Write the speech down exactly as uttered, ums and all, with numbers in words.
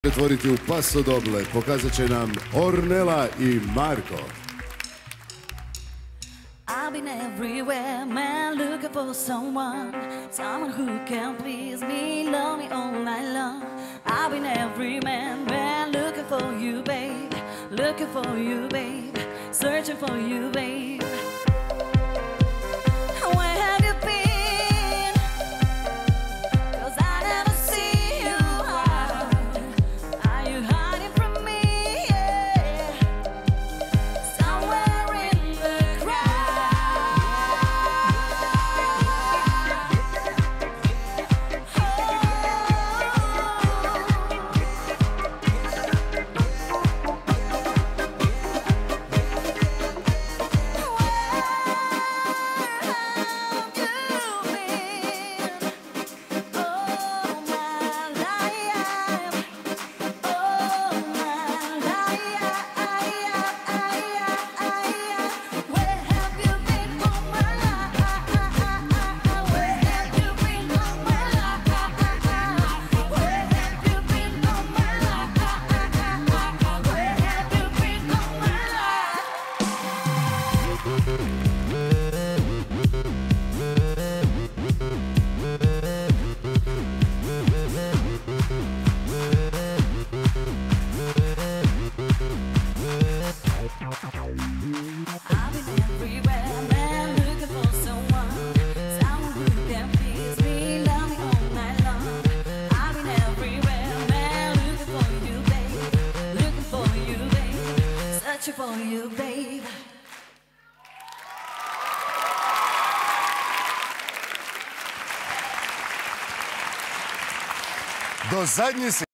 pretvoriti u Paso doble pokazat će nam Ornela i Marko. I've been everywhere, man, looking for someone, someone who can please me, love me all night long. I've been every man, man, looking for you, babe, looking for you, babe, searching for you, babe. Where have you been? 'Cause I never see you hide. Are you hiding from me? Yeah. Somewhere in the for you, babe. Do zadnje